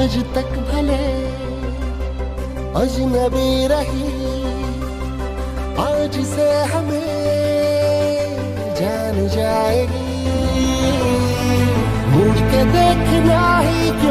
आज तक भले अजनबी रही, आज से हमें जान जाएगी। मुड़ के देखना ही